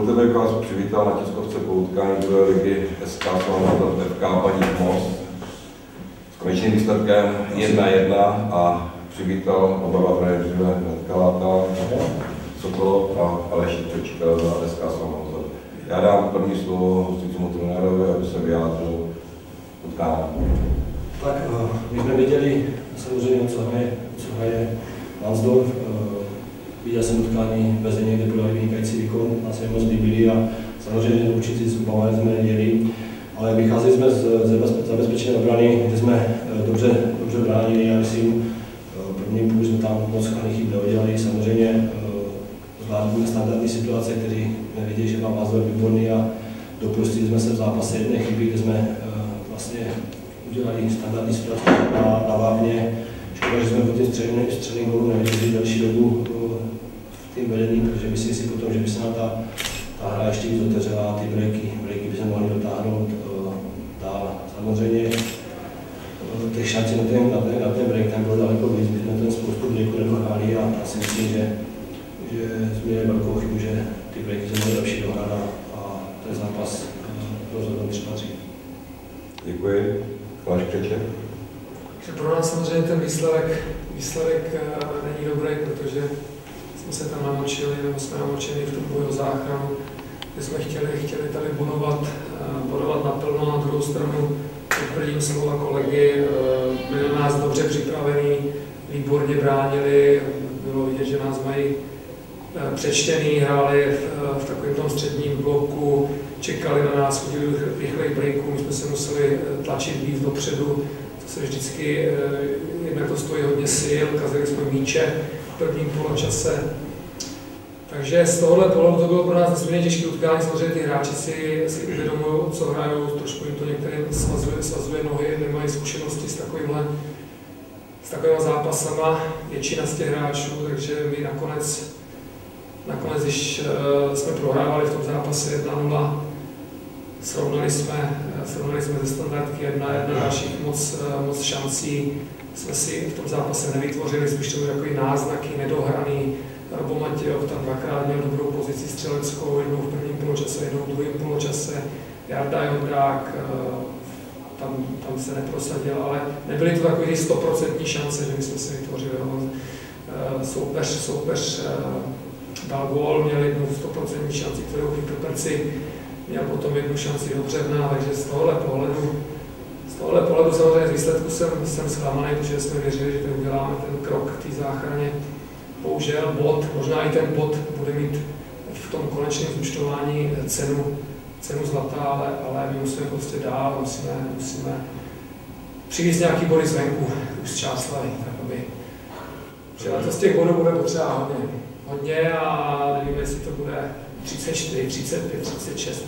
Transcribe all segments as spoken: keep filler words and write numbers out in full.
Dovolte mi, abych vás přivítal na tiskovce po utkání druhé ligy S K Slavnota F K Baník Most s konečným výsledkem jedna jedna a přivítal oba dva trenéři Kaláta, Sokol a Aleš Čečitel za S K Slavnota. Já dám první slovo hostujícímu trenérovi, aby se vyjádřil utkání. Tak my jsme viděli samozřejmě, co hraje, co hraje Lansdorf. Viděl jsem utkání ve Zdeně, kde podali vynikající výkon, nás se moc líbili a samozřejmě určitě s Bavanem jsme neděli, ale vycházeli jsme z zabezpečené obrany, kde jsme dobře, dobře bránili a myslím, první půl jsme tam moc chyb neudělali. Samozřejmě zvládli standardní situace, které jsme viděli, že mám Lansdorf výborný a dopustili jsme se v zápase jedné chyby, kde jsme vlastně udělali standardní situace na, na Vápně. Škoda, že jsme po těch středních gólů nevydrželi další dobu v tým vedení, protože myslím si potom, že by se nám ta, ta hra ještě víc otevřela a ty breaky, breaky by se mohly dotáhnout uh, dál. Samozřejmě uh, těch šancí na ten, na, ten, na ten break tam bylo daleko víc, my jsme ten spoustu breaků nedohráli a já si myslím, že, že jsme měli velkou chybu, že ty breaky se mohly lepší dohrát a, a ten zápas uh, rozhodl třeba dřív. Děkuji. Váš Křeček? Pro nás samozřejmě ten výsledek, výsledek uh, není dobrý, protože jsme se tam namočili, nebo jsme namočili v tom boji o záchranu, kde jsme chtěli, chtěli tady bodovat, uh, bodovat naplno, na druhou stranu potvrdím slova kolegy, uh, byli na nás dobře připravení, výborně bránili, bylo vidět, že nás mají uh, přečtený, hráli v, v takovém tom středním bloku, čekali na nás, chodili rychlej breaků, my jsme se museli tlačit víc dopředu. To se vždycky, jednak to stojí hodně sil, kazili jsme míče v prvním poločase. Takže z tohohle pohledu to bylo pro nás nesmírně těžké utkání. Samozřejmě ty hráči si, si uvědomují, co hrajou, trošku jim to některým svazuje, svazuje nohy, nemají zkušenosti s takovýmhle, s takovýmhle zápasama, většina z těch hráčů, takže my nakonec, nakonec když uh, jsme prohrávali v tom zápase jedna nula, Srovnali jsme, srovnali jsme ze standardky jedna jedna, dalších moc, moc šancí jsme si v tom zápase nevytvořili, spíš to byly takový náznaky, nedohraný. Robo Matějov tam dvakrát měl dobrou pozici střeleckou, jednou v prvním poločase, jednou v druhém poločase. Jarda Jondrák tam, tam se neprosadil, ale nebyly to takové stoprocentní šance, že my jsme si vytvořili. Soupeř, soupeř dal gól, měl jednu stoprocentní šanci, kterou chytl Prci. Měl potom jednu šanci do břevna, takže z tohohle pohledu, z tohohle pohledu samozřejmě z výsledku jsem, jsem zklamaný, protože jsme věřili, že uděláme ten krok k té záchraně. Bohužel bod, možná i ten bod bude mít v tom konečném zúčtování cenu, cenu zlata, ale, ale my musíme prostě dál, musíme, musíme přivést nějaký body zvenku, už z Čáslavy, tak aby to z těch bodů bude potřeba hodně. Hodně a nevím, jestli to bude třicet čtyři, třicet pět, třicet šest.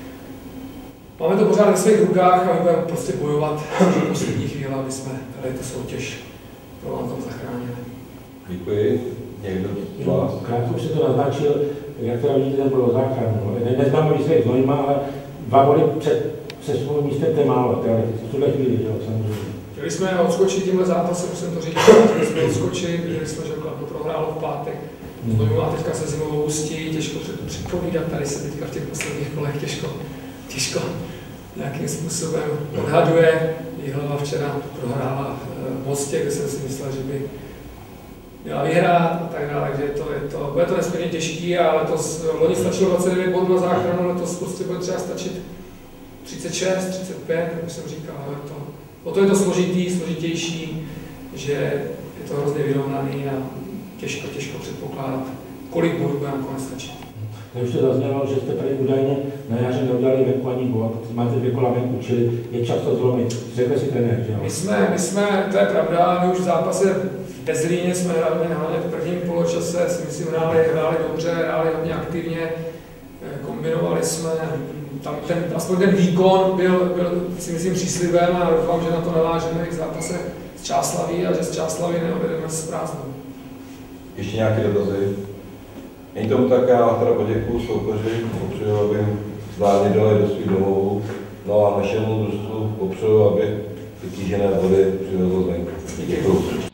Máme to pořád ve svých rukách a my budeme prostě bojovat do poslední chvíle, aby jsme tady tu soutěž pro vám tam zachránili. Děkuji. Někdo z vás? Krátko už se to naznačil, jak to vidíte ten boj o záchranu. Neznáme výsledek Znojma, ale dva body před sesunovým místem to je málo, teoreticky v tuhle chvíli, jo, samozřejmě. Chtěli jsme odskočit tímhle zápasem, už jsem to říkal, chtěli jsme odskočit, viděli jsme, že Kladno prohrálo v pátek. Znojma má teďka se zimovou Ústí, těžko předpovídat, tady se teďka v těch posledních kolech těžko, těžko nějakým způsobem odhaduje. Jihlava včera prohrála v Mostě, kde jsem si myslel, že by měla vyhrát a tak dále, takže to, je to, bude to nesmírně těžký a letos, loni stačilo dvacet devět bodů na záchranu, letos prostě bude třeba stačit třicet šest, třicet pět, jak jsem říkal, ale to, o to je to složitý, složitější, že je to hrozně vyrovnaný a těžko, těžko předpokládat, kolik bodů bude nakonec stačit. To už to zaznělo, že jste tady údajně na jaře neudělali venku ani gól, protože máte dvě kola venku, čili je čas to zlomit. Řekl si trenér, že jo? My jsme, my jsme, to je pravda, my už v zápase ve Zlíně jsme hráli hlavně v prvním poločase, si myslím, hráli, hráli dobře, hráli hodně aktivně, kombinovali jsme, tam ten, aspoň ten výkon byl, byl si myslím příslibem a doufám, že na to navážeme i v zápase z Čáslaví a že z Čáslavy neodjedeme s prázdnou. Ještě nějaké dotazy? Není tomu tak, já teda poděkuju soupeři, popřeju, aby zvládli dali do svých domovů, no a našemu družstvu popřeju, aby vytížené body přivezlo zvenku. Děkuju.